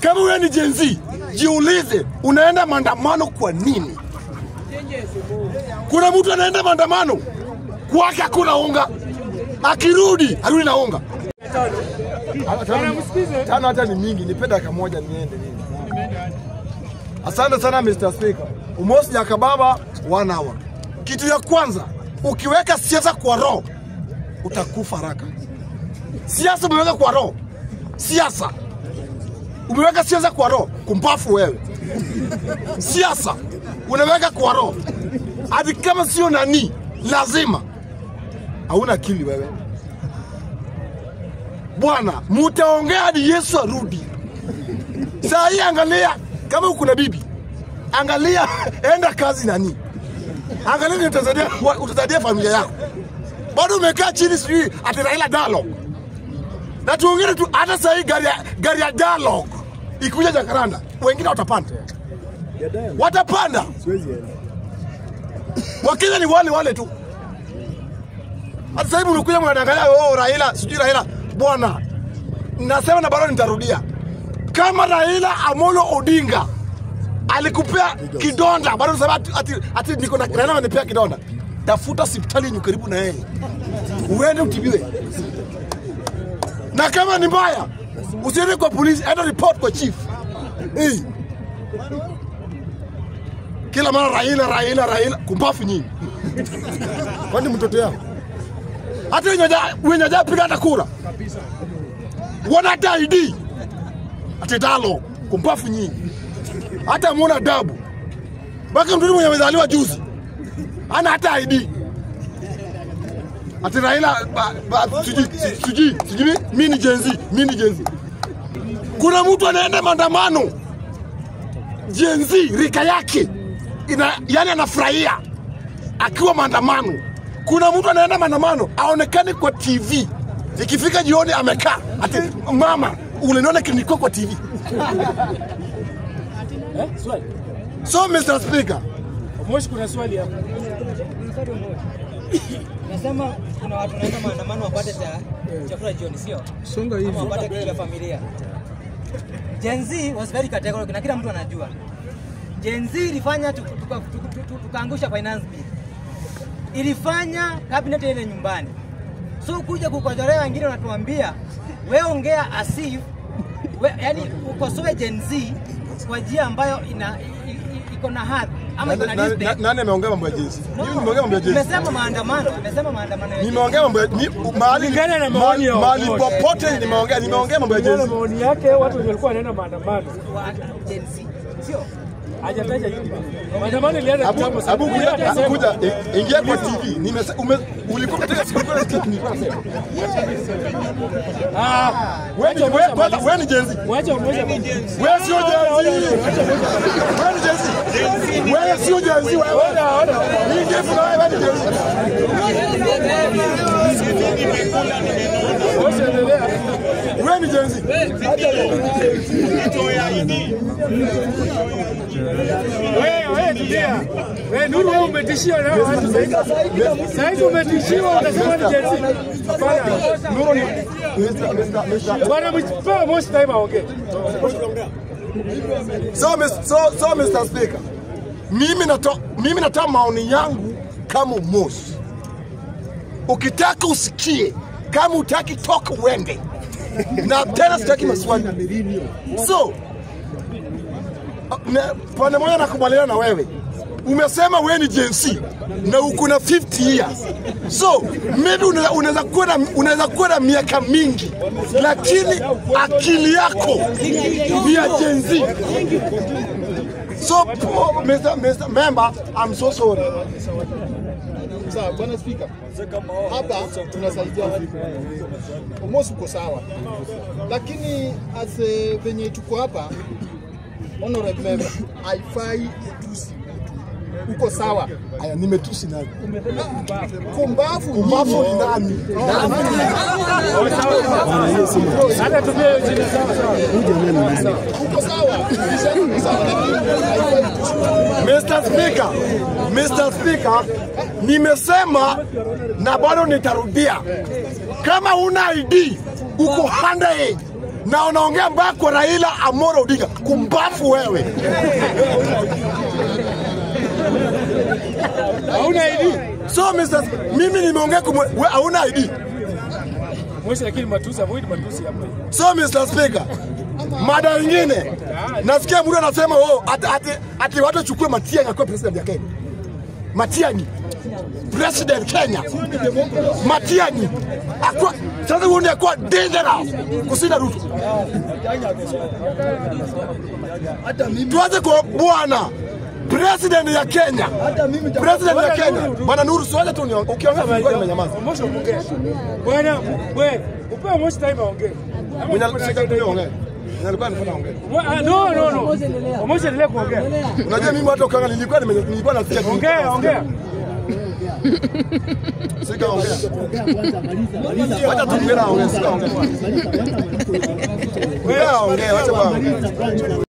Kama wewe ni Gen Z, jiulize unaenda maandamano kwa nini? Kuna mtu anaenda maandamano kwake hakuna unga, akirudi arudi na unga. Tano hata ni mingi, nipe dakika moja niende nini. Asante sana Mr. Speaker. Umosi ya kababa 1 hour. Kitu ya kwanza, ukiweka siasa kwa roho utakufa haraka. Siasa umeweka kwa roho. Siasa umeweka siasa kwa roho, kumpafu wewe. Siasa unaweka kwa roho, hadi kama sio nani lazima. Hauna akili wewe. Bwana, mutaongea hadi Yesu arudi. Saa hii angalia, kama uko na bibi, angalia enda kazi nani. Angalia utasaidia familia yako. Bado umekaa chini sijui ati Raila dialogue. Na tuongee tu hata saa hii gari ya dialogue ikuja Jakaranda, wengine watapanda. Watapanda. Wakenya ni wale tu. Hata sasa hivi unakuja mwanadanganya Raila, sijui Raila. Bwana, nasema na bado nitarudia. Kama Raila Amolo Odinga alikupea kidonda, bado unasema ati niko na Raila ananipea kidonda. Tafuta hospitali yenye karibu na yeye. Uende utibiwe. Na kama ni mbaya, usiende kwa polisi, enda report kwa chief. Kila mara Raila, kumpafu nyingi. Kwani mtoto yao? Hata wenye piga hata kura. Wana hata ID. Ati dialogue, kumpafu nyingi. Hata muona adabu. Baka mtu mwenye amezaliwa juzi ana hata ID. Ati Raila sijui mimi ni Gen Z. Kuna mtu anaenda maandamano Gen Z rika yake yani anafurahia akiwa maandamano. Kuna mtu anaenda maandamano aonekane kwa TV, ikifika jioni amekaa ati mama uliniona kiniko kwa TV. Swali. So Mr. Speaker, Moshi kuna swali hapa. Nasema kuna watu wanaenda maandamano wapate chakula jioni, sio? Songa hivi. Wapate kitu ya familia. Gen Z was very categorical na kila mtu anajua. Gen Z ilifanya tukaangusha finance bill. Ilifanya cabinet ile nyumbani. So kuja kukojorea wengine wanatuambia wewe ongea asif, yani ukosoe Gen Z kwa njia ambayo iko na hadhi ama iko na respect. Nani ameongea mambo ya Gen Z? Mimi nimeongea mambo ya Gen Z. Nimesema maandamano. Nimeongea mambo ya mahali popote nimeongea mambo ya Gen Z. Maoni yake watu walikuwa wanaenda maandamano wa Gen Z. Sio? Hajataja hivi. Maandamano ilianza kitambo sana. Kuja ingia kwa TV. Ulikuwa katika siku kwa TV nilikuwa nasema. Wewe ni Gen Z. Wacha umoja. Wewe sio Gen Z. Wewe sio Gen Z. Wewe ni Gen Z. Wewe tulia. Wewe Nuru wewe umetishia na watu sasa umetishiwa unasema ni Gen Z. Hapana. Nuru ni Bwana mpa most time okay. So Mr. Speaker, mimi natoa maoni yangu kama Moshi. Ukitaka usikie, kama utaki toka uende. Na tena sitaki maswali. So pande moja nakubaliana na wewe. Umesema wewe ni Gen Z na uko na 50 years. So maybe unaweza kuwa na miaka mingi, lakini akili yako ni ya Gen Z. So Mr. Member, I'm so sorry. Sawa, Bwana Speaker. Hapa tunasaidia watu. Almost uko sawa. Lakini as venye tuko hapa, honorable member, haifai utusi. Uko sawa. Aya, nimetusi nani? Kumbavu ni nani? Hata tumie hiyo jina sawa. Uko sawa. Mr. Speaker, nimesema na bado nitarudia. Kama una ID, uko underage, na unaongea mbaya kwa Raila Amolo Odinga. Kumbafu wewe. Hauna ID. So Mr. Mimi nimeongea wewe hauna ID. Mwisho lakini matusi avoid matusi hapo. So Mr. Speaker, mada nyingine nasikia mtu anasema ati watu chukue Matiang'i kwa president ya Kenya. Matiang'i president Kenya. Matiang'i akwa sasa huyu ndiye kwa dangerous kushinda Ruto. Tuanze kwa bwana president ya Kenya. President ya Kenya. Bwana Nuru Swale tu ukiongea kwa nimenyamaza. Mwisho ongea. Bwana wewe upewe mwisho time aongee. No. Mwisho endelee kuongea. Unajua mimi hata ukanga nilikuwa nasikia. Ongea. Sika ongea. Wacha tuongee. Sika ongea. Wewe ongea, wacha bwana.